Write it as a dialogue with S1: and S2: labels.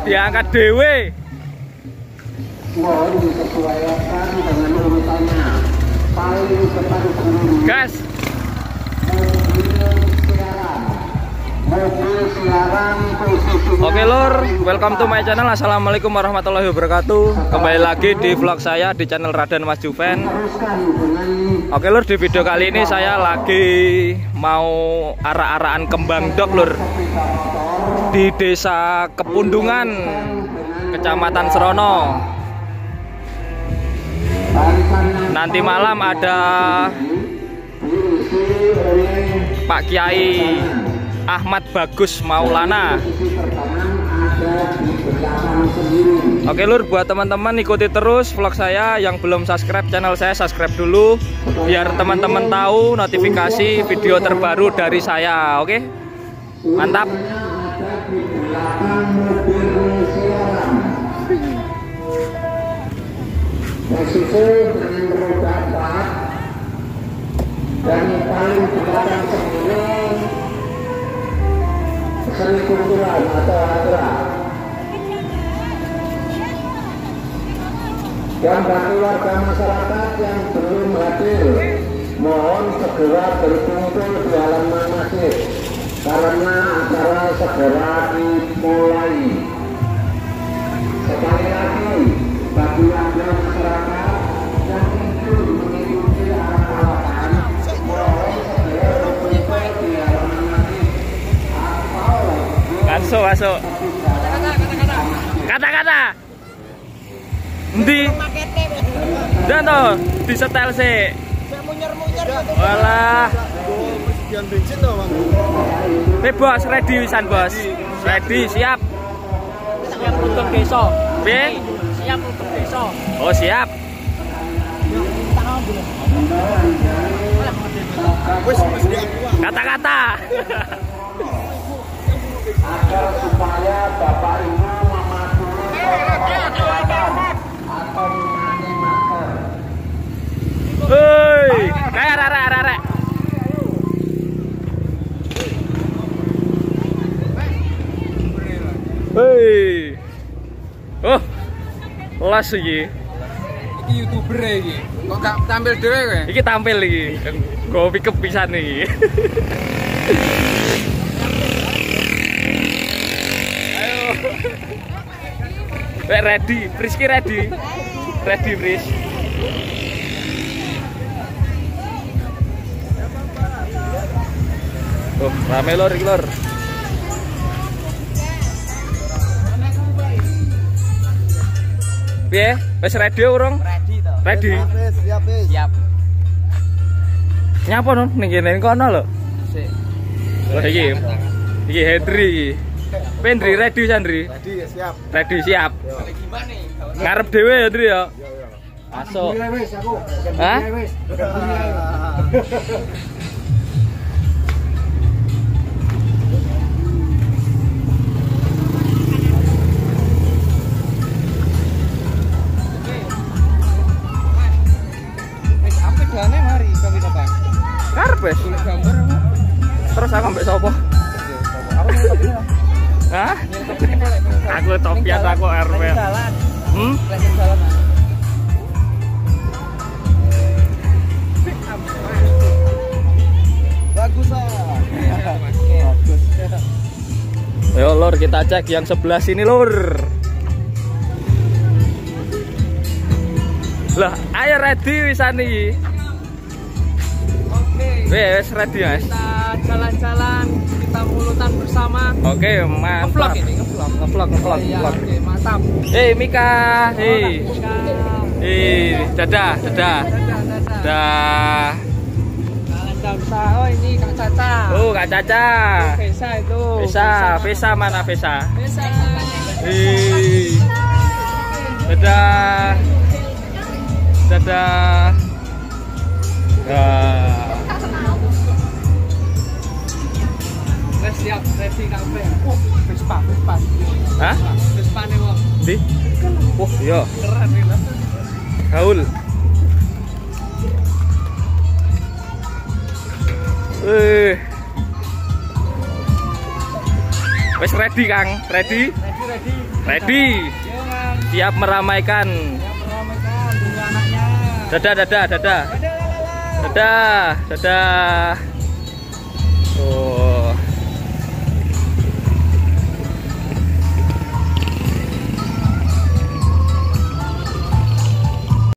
S1: diangkat dewe.
S2: Mohon disesuaikan dengan urutannya. Paling depan guru.
S1: Gas. Oke lur, welcome to my channel. Assalamualaikum warahmatullahi wabarakatuh. Kembali lagi di vlog saya di channel Raden Mas Juven. Oke lur, di video kali ini saya lagi mau arak-arakan kembang dok lur, di desa Kepundungan, Kecamatan Serono. Nanti malam ada Pak Kiai Ahmad Bagus Maulana. Oke lur, buat teman-teman ikuti terus vlog saya. Yang belum subscribe channel saya, subscribe dulu biar teman-teman tahu notifikasi video terbaru dari saya. Oke, mantap.
S2: Dan paling belakang sendiri seni kultural atau adra. Dan bagi warga masyarakat yang belum hadir, mohon segera berkumpul di halaman masjid karena acara segera dimulai. Sekali lagi, bagi warga masyarakat yang ingin mengikuti arahan, mohon segera berkumpul di halaman masjid.
S1: Masuk. Kata-kata. Endi? Dan toh disetel sih.
S3: Munyer-munyer.
S1: Walah.
S3: Persediaan bensin toh, Bang.
S1: Bos, ready wisan, Bos. Ready, siap.
S3: Siap untuk besok.
S1: Be?
S3: Siap untuk besok.
S1: Oh, siap. Kata-kata.
S2: Agar supaya Bapak Ibu mematuhi protokol atau memakai masker.
S1: Hei, kayak arek. Hei. Oh, las iki.
S3: Iki YouTuber iki. Kok gak tampil dhewe kowe?
S1: Iki tampil iki. Go pick up pisan iki. Ready, Friski ready. Ready, Fris. Oh, rame lor iki lor. Piye? Wis ready urung?
S3: Ready to.
S1: Ready.
S3: Siap.
S1: Nyapa no ning kene kono lho.
S3: Sik.
S1: Lho iki. Iki Hendri iki. Pendri ready Sandri.
S3: Ready ya, siap.
S1: Ready siap.
S3: Gimana?
S1: Ngarep dhewe Hendri ya. Masuk. Hah?
S3: Apa dane mari kami Bang?
S1: Ngarep wis.
S3: Gambar apa?
S1: Terus aku mbek sapa?
S3: Aku nyetopnya.
S1: Hah? Aku topian aku RW.
S3: Jalan. Lagi jalan. Bagus ah. Bagus.
S1: Ayo lor, kita cek yang sebelah sini lor. Lah, ayo ready wisan iki.
S3: Oke.
S1: Wes ready Mas.
S3: Kita jalan-jalan, kita mulutan bersama.
S1: Oke, mantap.
S3: Ngevlog ini, ngevlog. Iya,
S1: Ngevlog.
S3: oke, mantap.
S1: Hei Mika, hei. Dadah.
S3: Dadah.
S1: Dah.
S3: Kalian usaha. Oh, ini Kak Caca.
S1: Oh, Kak Caca.
S3: Vesa itu.
S1: Vesa mana Vesa?
S3: Vesa.
S1: Dadah.
S3: Wes siap, ready kabeh. Vespa.
S1: Hah?
S3: Vespa nih, Wong.
S1: Di? Wah, iya.
S3: Keren nih, Mas.
S1: Gaul. Wes ready Kang, ready?
S3: Ready.
S1: Ready. Siap meramaikan.
S3: Meramaikan tunggu anaknya.
S1: Dadah.